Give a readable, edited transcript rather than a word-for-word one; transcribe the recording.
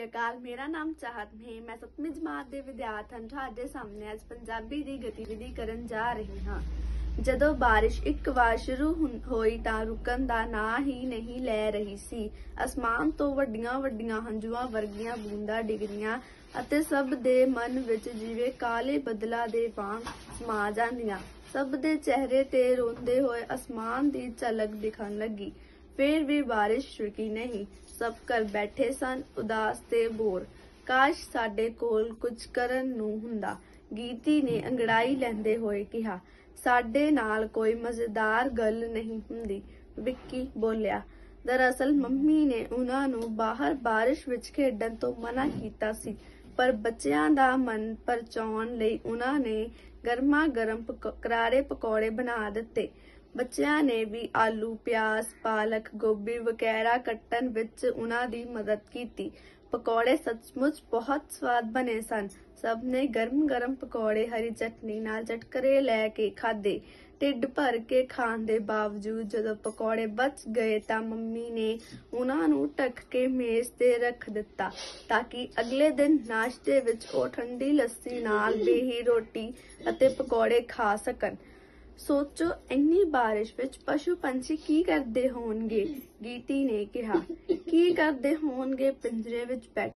अकाल। मेरा नाम चाहत है। मैं 7वीं जमात ਦੇ ਵਿਦਿਆਰਥਣ ਤੁਹਾਡੇ ਸਾਹਮਣੇ ਅੱਜ ਪੰਜਾਬੀ ਦੀ ਗਤੀਵਿਧੀ ਕਰਨ ਜਾ ਰਹੀ ਹਾਂ। ਜਦੋਂ ਬਾਰਿਸ਼ ਇੱਕ ਵਾਰ ਸ਼ੁਰੂ ਹੋਈ ਤਾਂ ਰੁਕਣ ਦਾ ਨਾਂ ਹੀ ਨਹੀਂ ਲੈ ਰਹੀ ਸੀ। ਅਸਮਾਨ ਤੋਂ ਵੱਡੀਆਂ ਵੱਡੀਆਂ ਹੰਝੂਆਂ ਵਰਗੀਆਂ ਬੂੰਦਾਂ ਡਿੱਗ ਰਹੀਆਂ ਅਤੇ ਸਭ ਦੇ ਮਨ ਵਿੱਚ ਜਿਵੇਂ ਕਾਲੇ ਬੱਦਲਾਂ ਦੇ ਵਾਂਗ ਸਮਾ ਜਾਂਦੀਆਂ। ਸਭ ਦੇ ਚਿਹਰੇ ਤੇ ਰੋਂਦੇ ਹੋਏ ਅਸਮਾਨ ਦੀ ਝਲਕ ਦਿਖਣ ਲੱਗੀ। फिर भी बारिश रुकी नहीं। सब घर बैठे सन उदास ते बोर। काश साडे कोल कुछ करन नूं हुंदा। गीती ने अंगड़ाई लैंदे होए कहा, साडे नाल कोई मजेदार गल नहीं हुंदी। विक्की बोलिया, दरअसल मम्मी ने उन्हां नूं बाहर बारिश विच खेडण तों मना कीता सी, पर बच्चियां दा मन परचाउण लई उन्हां ने गरमा गरम करारे पकौड़े बना दिते। बच्चियां ने भी आलू प्याज पालक गोभी वगैरह कट्टन विच उन्हां दी मदद की। पकौड़े सचमुच बहुत स्वाद बने सन। सब ने गर्म गर्म पकौड़े हरी चटनी नाल चटकरे लैके खाधे। ढिड भर के खाण दे बावजूद जदों पकौड़े बच गए तां मम्मी ने उन्हां नूं ढक के मेज ते रख दिता ताकि अगले दिन नाश्ते विच ओह ठंडी लस्सी नाल बेही रोटी अते पकौड़े खा सकन। सोचो इन्नी बारिश विच पशु पंछी की करदे होणगे? गीती ने कहा, की करदे होणगे पिंजरे विच बैठ